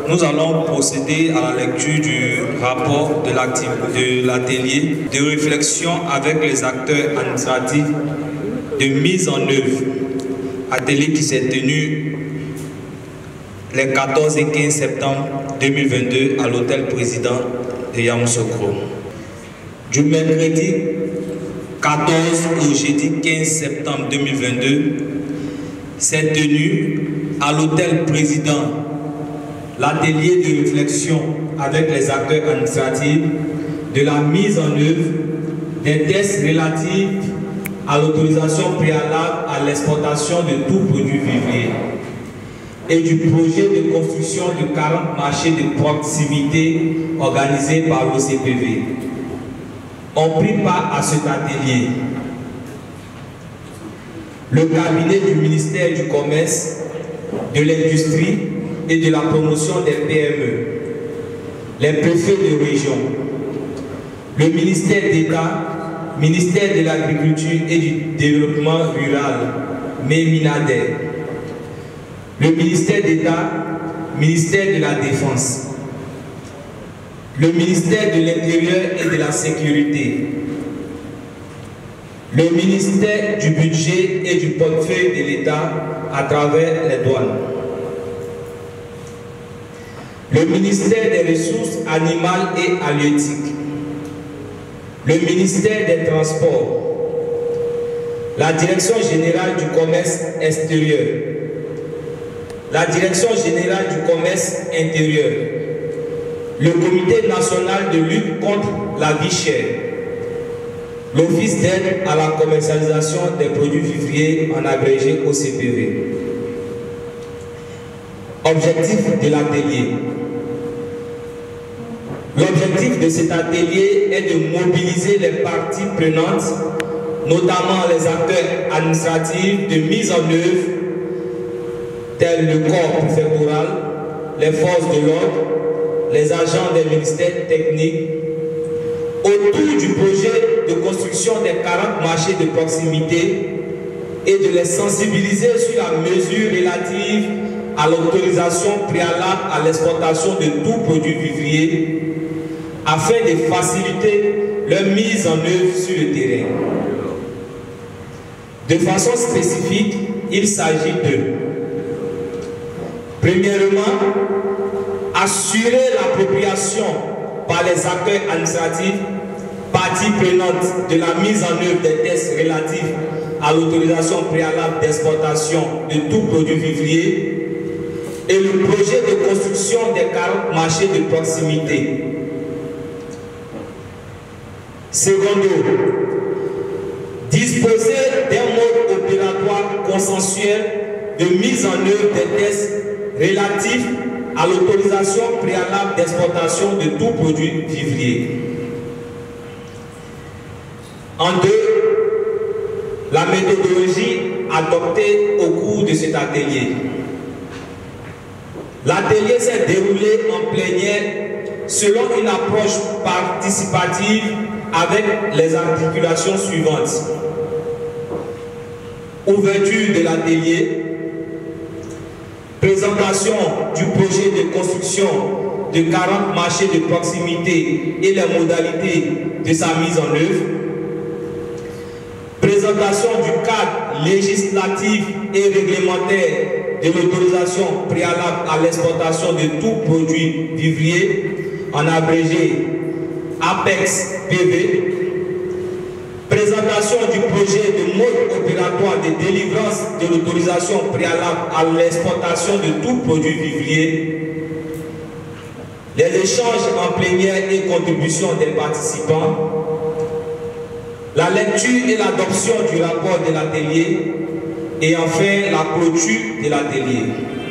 Nous allons procéder à la lecture du rapport de l'atelier de réflexion avec les acteurs administratifs de mise en œuvre. Atelier qui s'est tenu les 14 et 15 septembre 2022 à l'hôtel président de Yamoussoukro. Du mercredi 14 au jeudi 15 septembre 2022, s'est tenu à l'hôtel président l'atelier de réflexion avec les acteurs administratifs de la mise en œuvre des tests relatifs à l'autorisation préalable à l'exportation de tout produit vivrier et du projet de construction de 40 marchés de proximité organisés par l'OCPV. On prit part à cet atelier le cabinet du ministère du Commerce, de l'Industrie et de la promotion des PME, les préfets de région, le ministère d'État, ministère de l'Agriculture et du Développement rural, MEMINADER, le ministère d'État, ministère de la Défense, le ministère de l'Intérieur et de la Sécurité, le ministère du Budget et du portefeuille de l'État à travers les douanes, le ministère des Ressources animales et halieutiques, le ministère des Transports, la Direction générale du commerce extérieur, la Direction générale du commerce intérieur, le Comité national de lutte contre la vie chère, l'Office d'aide à la commercialisation des produits vivriers en abrégé OCPV. Objectif de l'atelier. L'objectif de cet atelier est de mobiliser les parties prenantes, notamment les acteurs administratifs de mise en œuvre, tels le corps préfectoral, les forces de l'ordre, les agents des ministères techniques, autour du projet de construction des 40 marchés de proximité et de les sensibiliser sur la mesure relative à l'autorisation préalable à l'exportation de tout produit vivrier afin de faciliter leur mise en œuvre sur le terrain. De façon spécifique, il s'agit de, premièrement, assurer l'appropriation par les acteurs administratifs, parties prenantes de la mise en œuvre des tests relatifs à l'autorisation préalable d'exportation de tout produit vivrier et le projet de construction des 40 marchés de proximité. Secondo, disposer d'un mode opératoire consensuel de mise en œuvre des tests relatifs à l'autorisation préalable d'exportation de tout produit vivrier. En deux, la méthodologie adoptée au cours de cet atelier. L'atelier s'est déroulé en plénière selon une approche participative avec les articulations suivantes. Ouverture de l'atelier, présentation du projet de construction de 40 marchés de proximité et les modalités de sa mise en œuvre, présentation du cadre législatif et réglementaire de l'autorisation préalable à l'exportation de tout produit vivrier, en abrégé APEX PV, présentation du projet de mode opératoire de délivrance de l'autorisation préalable à l'exportation de tout produit vivrier, les échanges en plénière et contributions des participants, la lecture et l'adoption du rapport de l'atelier et enfin la clôture de l'atelier.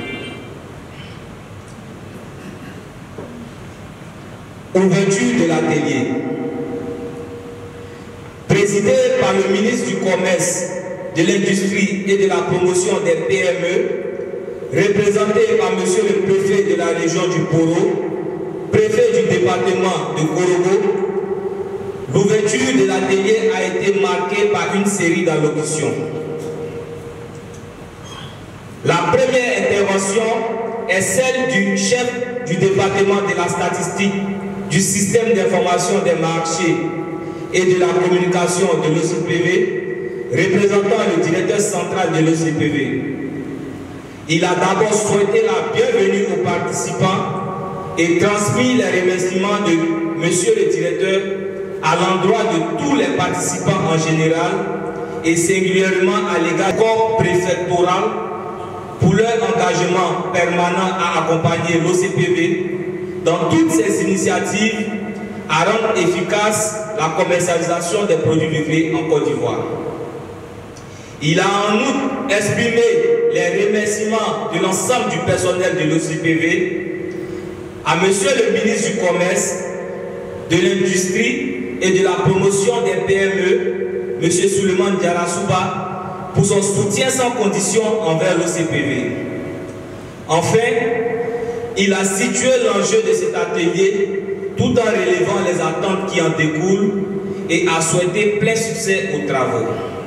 Ouverture de l'atelier. Présidé par le ministre du Commerce, de l'Industrie et de la Promotion des PME, représenté par monsieur le préfet de la région du Poro, préfet du département de Korogo, l'ouverture de l'atelier a été marquée par une série d'allocutions. La première intervention est celle du chef du département de la statistique, du système d'information des marchés et de la communication de l'OCPV, représentant le directeur central de l'OCPV. Il a d'abord souhaité la bienvenue aux participants et transmis les remerciements de Monsieur le directeur à l'endroit de tous les participants en général et singulièrement à l'égard du corps préfectoral pour leur engagement permanent à accompagner l'OCPV dans toutes ses initiatives à rendre efficace la commercialisation des produits vivriers en Côte d'Ivoire. Il a en outre exprimé les remerciements de l'ensemble du personnel de l'OCPV à Monsieur le ministre du Commerce, de l'Industrie et de la Promotion des PME, M. Souleymane Diarra-Souba, pour son soutien sans condition envers l'OCPV. Enfin, il a situé l'enjeu de cet atelier tout en relevant les attentes qui en découlent et a souhaité plein succès aux travaux.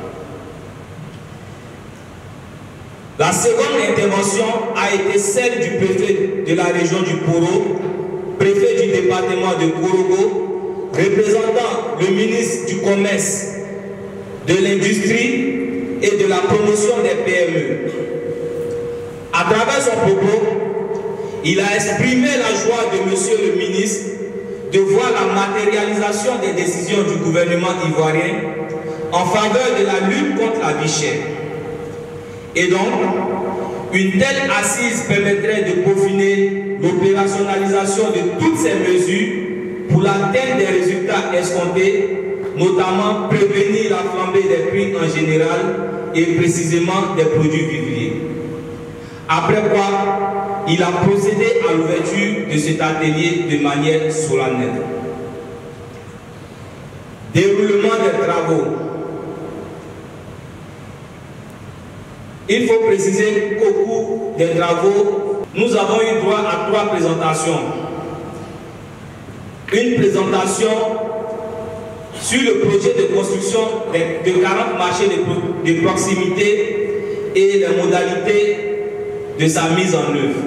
La seconde intervention a été celle du préfet de la région du Poro, préfet du département de Korogo, représentant le ministre du Commerce, de l'Industrie et de la Promotion des PME. À travers son propos, il a exprimé la joie de Monsieur le ministre de voir la matérialisation des décisions du gouvernement ivoirien en faveur de la lutte contre la vie chère. Et donc, une telle assise permettrait de peaufiner l'opérationnalisation de toutes ces mesures pour l'atteinte des résultats escomptés, notamment prévenir la flambée des prix en général et précisément des produits vivriers. Après quoi, il a procédé à l'ouverture de cet atelier de manière solennelle. Déroulement des travaux. Il faut préciser qu'au cours des travaux, nous avons eu droit à 3 présentations. Une présentation sur le projet de construction de 40 marchés de proximité et les modalités de sa mise en œuvre.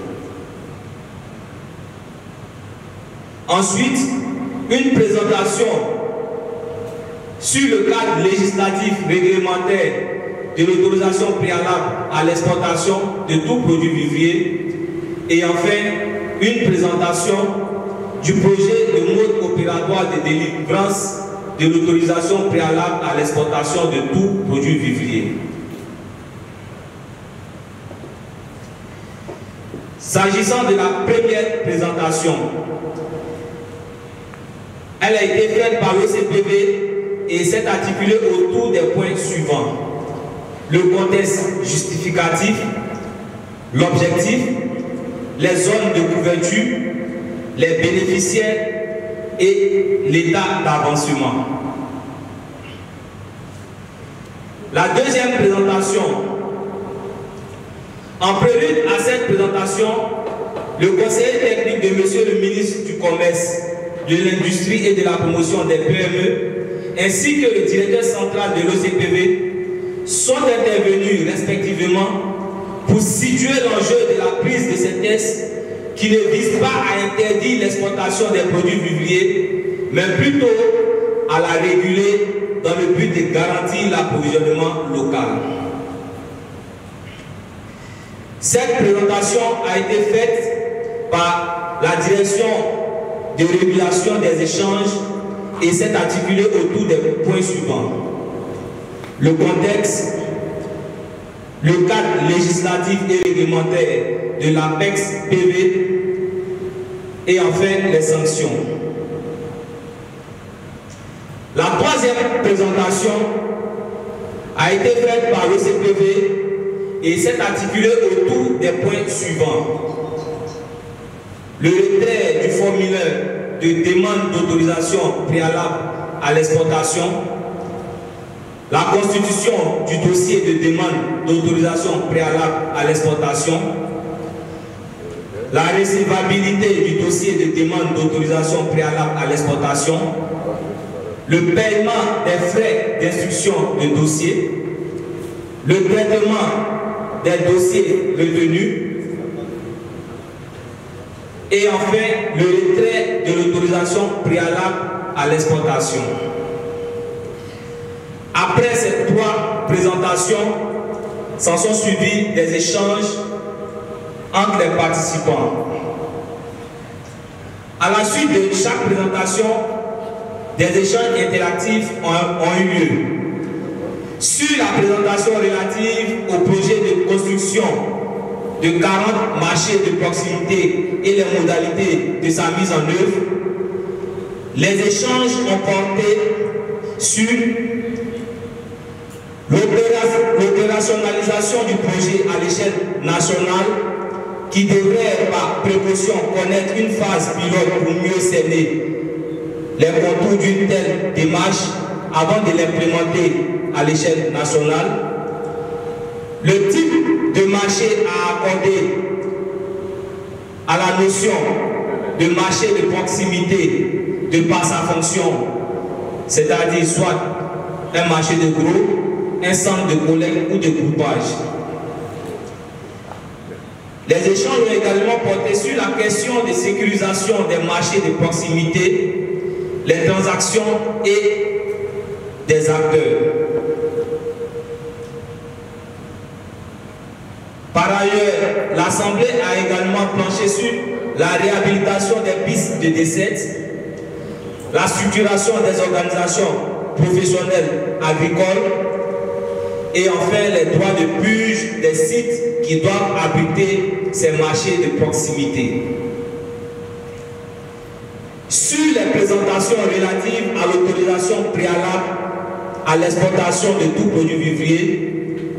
Ensuite, une présentation sur le cadre législatif réglementaire de l'autorisation préalable à l'exportation de tout produit vivrier. Et enfin, une présentation du projet de mode opératoire de délivrance de l'autorisation préalable à l'exportation de tout produit vivrier. S'agissant de la première présentation, elle a été faite par l'OCPV et s'est articulée autour des points suivants: le contexte justificatif, l'objectif, les zones de couverture, les bénéficiaires et l'état d'avancement. La deuxième présentation. En prélude à cette présentation, le conseiller technique de Monsieur le ministre du Commerce, de l'Industrie et de la Promotion des PME, ainsi que le directeur central de l'OCPV, sont intervenus respectivement pour situer l'enjeu de la prise de ces tests qui ne visent pas à interdire l'exportation des produits vivriers, mais plutôt à la réguler dans le but de garantir l'approvisionnement local. Cette présentation a été faite par la direction de régulation des échanges et s'est articulée autour des points suivants: le contexte, le cadre législatif et réglementaire de l'APEX-PV et enfin les sanctions. La troisième présentation a été faite par l'OCPV et s'est articulée autour des points suivants: le retrait du formulaire de demande d'autorisation préalable à l'exportation, la constitution du dossier de demande d'autorisation préalable à l'exportation, la recevabilité du dossier de demande d'autorisation préalable à l'exportation, le paiement des frais d'instruction de dossier, le traitement des dossiers retenus, Et enfin, le retrait de l'autorisation préalable à l'exportation. Après ces 3 présentations, s'en sont suivis des échanges entre les participants. À la suite de chaque présentation, des échanges interactifs ont eu lieu. Sur la présentation relative au projet de construction de 40 marchés de proximité et les modalités de sa mise en œuvre, les échanges ont porté sur l'opérationnalisation du projet à l'échelle nationale qui devrait par précaution connaître une phase pilote pour mieux cerner les contours d'une telle démarche avant de l'implémenter à l'échelle nationale. Le type de marché à accorder à la notion de marché de proximité de par sa fonction, c'est-à-dire soit un marché de gros, un centre de collecte ou de groupage. Les échanges ont également porté sur la question de sécurisation des marchés de proximité, les transactions et des acteurs. Par ailleurs, l'Assemblée a également planché sur la réhabilitation des pistes de décès, la structuration des organisations professionnelles agricoles et enfin les droits de purge des sites qui doivent abriter ces marchés de proximité. Sur les présentations relatives à l'autorisation préalable à l'exportation de tout produit vivrier,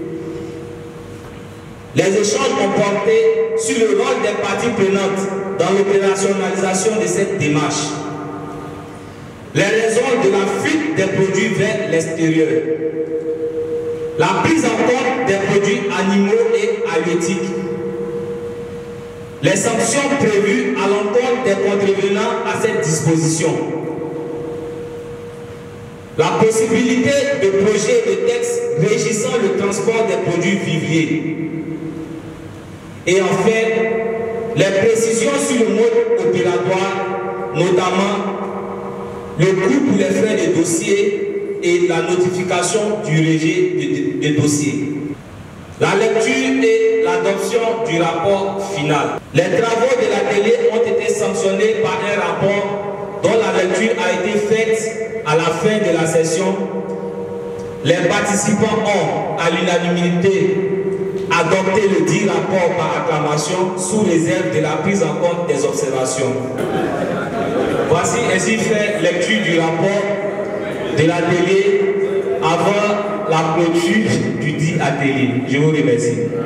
les échanges ont porté sur le rôle des parties prenantes dans l'opérationnalisation de cette démarche, les raisons de la fuite des produits vers l'extérieur, la prise en compte des produits animaux et halieutiques, les sanctions prévues à l'encontre des contrevenants à cette disposition, la possibilité de projets de textes régissant le transport des produits vivriers, et enfin, les précisions sur le mode opératoire, notamment le coût pour les frais de dossier et la notification du rejet de dossier. La lecture et l'adoption du rapport final. Les travaux de l'atelier ont été sanctionnés par un rapport dont la lecture a été faite à la fin de la session. Les participants ont, à l'unanimité, adopté le dit rapport par acclamation sous réserve de la prise en compte des observations. Voici ainsi fait lecture du rapport de l'atelier avant la clôture du dit atelier. Je vous remercie.